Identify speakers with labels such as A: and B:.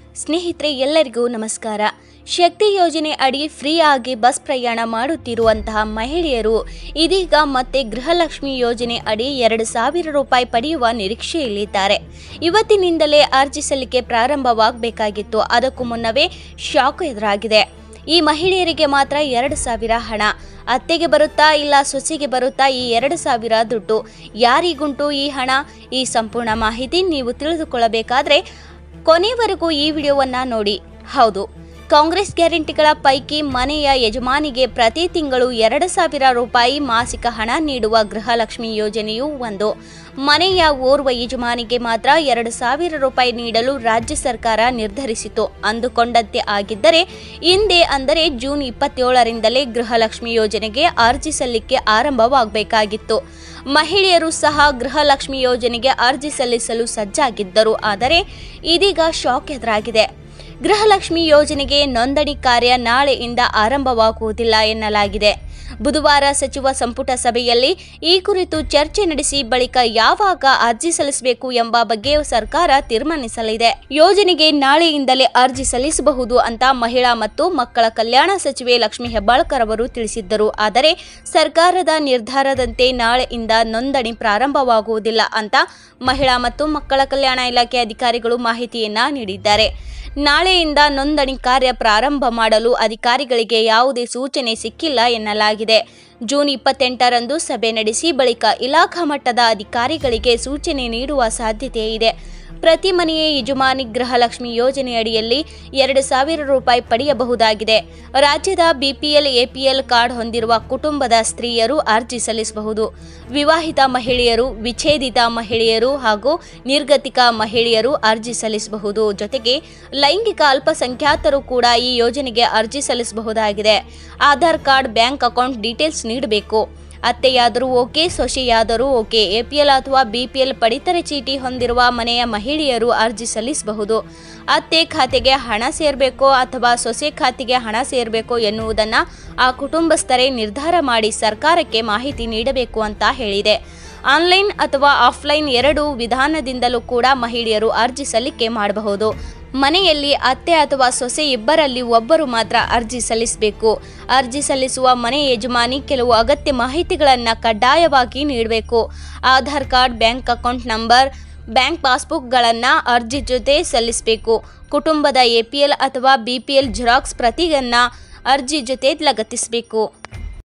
A: ಸ್ನೇಹಿತರೆ ಎಲ್ಲರಿಗೂ ನಮಸ್ಕಾರ. ಶಕ್ತಿ ಯೋಜನೆ ಅಡಿ ಫ್ರೀ ಆಗಿ ಬಸ್ ಪ್ರಯಾಣ ಮಾಡುತ್ತಿರುವಂತಹ ಮಹಿಳೆಯರು ಇದೀಗ ಮತ್ತೆ ಗೃಹಲಕ್ಷ್ಮಿ ಯೋಜನೆ ಅಡಿ 2,000 ರೂಪಾಯಿ ಪಡೆಯುವ ನಿರೀಕ್ಷೆಯಲ್ಲಿದ್ದಾರೆ. ಇವತ್ತಿನಿಂದಲೇ ಅರ್ಜಿ ಸಲ್ಲಿಕೆ ಪ್ರಾರಂಭವಾಗಬೇಕಾಗಿತ್ತು. ಅದಕ್ಕೂ ಮುನ್ನವೇ ಶಾಕ್ ಎದುರಾಗಿದೆ. ಈ ಮಹಿಳೆಯರಿಗೆ ಮಾತ್ರ 2,000 ಹಣ. ಅತ್ತೆಗೆ ಬರುತ್ತಾ ಇಲ್ಲ ಸೊಸೆಗೆ ಬರುತ್ತಾ ಈ 2,000 ದುಡ್ಡು? ಯಾರಿಗುಂಟು ಈ ಹಣ? ಈ ಸಂಪೂರ್ಣ ಮಾಹಿತಿ ನೀವು ತಿಳಿದುಕೊಳ್ಳಬೇಕಾದ್ರೆ ಕೊನೆವರೆಗೂ ಈ ವಿಡಿಯೋವನ್ನು ನೋಡಿ. ಹೌದು, ಕಾಂಗ್ರೆಸ್ ಗ್ಯಾರಂಟಿಗಳ ಪೈಕಿ ಮನೆಯ ಯಜಮಾನಿಗೆ ಪ್ರತಿ ತಿಂಗಳು 2,000 ರೂಪಾಯಿ ಮಾಸಿಕ ಹಣ ನೀಡುವ ಗೃಹಲಕ್ಷ್ಮಿ ಯೋಜನೆಯು ಒಂದು. ಮನೆಯ ಓರ್ವ ಯಜಮಾನಿಗೆ ಮಾತ್ರ 2,000 ರೂಪಾಯಿ ನೀಡಲು ರಾಜ್ಯ ಸರ್ಕಾರ ನಿರ್ಧರಿಸಿತು. ಅಂದುಕೊಂಡಂತೆ ಆಗಿದ್ದರೆ ಹಿಂದೆ ಅಂದರೆ ಜೂನ್ 27ರಿಂದಲೇ ಗೃಹಲಕ್ಷ್ಮಿ ಯೋಜನೆಗೆ ಅರ್ಜಿ ಸಲ್ಲಿಕೆ ಆರಂಭವಾಗಬೇಕಾಗಿತ್ತು. ಮಹಿಳೆಯರು ಸಹ ಗೃಹಲಕ್ಷ್ಮಿ ಯೋಜನೆಗೆ ಅರ್ಜಿ ಸಲ್ಲಿಸಲು ಸಜ್ಜಾಗಿದ್ದರು. ಆದರೆ ಇದೀಗ ಶಾಕ್ ಎದುರಾಗಿದೆ. ಗೃಹಲಕ್ಷ್ಮಿ ಯೋಜನೆಗೆ ನೋಂದಣಿ ಕಾರ್ಯ ನಾಳೆಯಿಂದ ಆರಂಭವಾಗುವುದಿಲ್ಲ ಎನ್ನಲಾಗಿದೆ. ಬುಧವಾರ ಸಚಿವ ಸಂಪುಟ ಸಭೆಯಲ್ಲಿ ಈ ಕುರಿತು ಚರ್ಚೆ ನಡೆಸಿ ಬಳಿಕ ಯಾವಾಗ ಅರ್ಜಿ ಸಲ್ಲಿಸಬೇಕು ಎಂಬ ಬಗ್ಗೆ ಸರ್ಕಾರ ತೀರ್ಮಾನಿಸಲಿದೆ. ಯೋಜನೆಗೆ ನಾಳೆಯಿಂದಲೇ ಅರ್ಜಿ ಸಲ್ಲಿಸಬಹುದು ಅಂತ ಮಹಿಳಾ ಮತ್ತು ಮಕ್ಕಳ ಕಲ್ಯಾಣ ಸಚಿವೆ ಲಕ್ಷ್ಮೀ ಹೆಬ್ಬಾಳ್ಕರ್ ಅವರು ತಿಳಿಸಿದ್ದರು. ಆದರೆ ಸರ್ಕಾರದ ನಿರ್ಧಾರದಂತೆ ನಾಳೆಯಿಂದ ನೋಂದಣಿ ಪ್ರಾರಂಭವಾಗುವುದಿಲ್ಲ ಅಂತ ಮಹಿಳಾ ಮತ್ತು ಮಕ್ಕಳ ಕಲ್ಯಾಣ ಇಲಾಖೆ ಅಧಿಕಾರಿಗಳು ಮಾಹಿತಿಯನ್ನ ನೀಡಿದ್ದಾರೆ. ನಾಳೆಯಿಂದ ನೋಂದಣಿ ಕಾರ್ಯ ಪ್ರಾರಂಭ ಮಾಡಲು ಅಧಿಕಾರಿಗಳಿಗೆ ಯಾವುದೇ ಸೂಚನೆ ಸಿಕ್ಕಿಲ್ಲ ಎನ್ನಲಾಗಿದೆ. ಜೂನ್ 28ರಂದು ಸಭೆ ನಡೆಸಿ ಬಳಿಕ ಇಲಾಖಾ ಮಟ್ಟದ ಅಧಿಕಾರಿಗಳಿಗೆ ಸೂಚನೆ ನೀಡುವ ಸಾಧ್ಯತೆ ಇದೆ. ಪ್ರತಿ ಮನೆಯ ಯಜಮಾನಿ ಗೃಹಲಕ್ಷ್ಮಿ ಯೋಜನೆಯಡಿಯಲ್ಲಿ 2,000 ರೂಪಾಯಿ ಪಡೆಯಬಹುದಾಗಿದೆ. ರಾಜ್ಯದ ಬಿಪಿಎಲ್ ಎಪಿಎಲ್ ಕಾರ್ಡ್ ಹೊಂದಿರುವ ಕುಟುಂಬದ ಸ್ತ್ರೀಯರು ಅರ್ಜಿ ಸಲ್ಲಿಸಬಹುದು. ವಿವಾಹಿತ ಮಹಿಳೆಯರು, ವಿಚ್ಛೇದಿತ ಮಹಿಳೆಯರು ಹಾಗೂ ನಿರ್ಗತಿಕ ಮಹಿಳೆಯರು ಅರ್ಜಿ ಸಲ್ಲಿಸಬಹುದು. ಜೊತೆಗೆ ಲೈಂಗಿಕ ಅಲ್ಪಸಂಖ್ಯಾತರು ಕೂಡ ಈ ಯೋಜನೆಗೆ ಅರ್ಜಿ ಸಲ್ಲಿಸಬಹುದಾಗಿದೆ. Aadhaar card, bank account details ನೀಡಬೇಕು. ಅತ್ತೆಯಾದರೂ ಓಕೆ, ಸೊಸೆಯಾದರೂ ಓಕೆ. ಎಪಿಎಲ್ ಅಥವಾ ಬಿಪಿಎಲ್ ಪಡಿತರ ಚೀಟಿ ಹೊಂದಿರುವ ಮನೆಯ ಮಹಿಳೆಯರು ಅರ್ಜಿ ಸಲ್ಲಿಸಬಹುದು. ಅತ್ತೆ ಖಾತೆಗೆ ಹಣ ಸೇರಬೇಕೋ ಅಥವಾ ಸೊಸೆ ಖಾತೆಗೆ ಹಣ ಸೇರಬೇಕೋ ಎನ್ನುವುದನ್ನು ಆ ಕುಟುಂಬಸ್ಥರೇ ನಿರ್ಧಾರ ಮಾಡಿ ಸರ್ಕಾರಕ್ಕೆ ಮಾಹಿತಿ ನೀಡಬೇಕು ಅಂತ ಹೇಳಿದೆ. ಆನ್ಲೈನ್ ಅಥವಾ ಆಫ್ಲೈನ್ ಎರಡೂ ವಿಧಾನದಿಂದಲೂ ಕೂಡ ಮಹಿಳೆಯರು ಅರ್ಜಿ ಸಲ್ಲಿಕೆ ಮಾಡಬಹುದು. ಮನೆಯಲ್ಲಿ ಅತ್ತೆ ಅಥವಾ ಸೊಸೆ ಇಬ್ಬರಲ್ಲಿ ಒಬ್ಬರು ಮಾತ್ರ ಅರ್ಜಿ ಸಲ್ಲಿಸಬೇಕು. ಅರ್ಜಿ ಸಲ್ಲಿಸುವ ಮನೆ ಯಜಮಾನಿ ಕೆಲವು ಅಗತ್ಯ ಮಾಹಿತಿಗಳನ್ನು ಕಡ್ಡಾಯವಾಗಿ ನೀಡಬೇಕು. Aadhaar card, bank account number, bank ಪಾಸ್ಬುಕ್ಗಳನ್ನು ಅರ್ಜಿ ಜೊತೆ ಸಲ್ಲಿಸಬೇಕು. ಕುಟುಂಬದ ಎಪಿಎಲ್ ಅಥವಾ ಬಿಪಿಎಲ್ ಜೆರಾಕ್ಸ್ ಪ್ರತಿಯನ್ನು ಅರ್ಜಿ ಜೊತೆ ಲಗತ್ತಿಸಬೇಕು.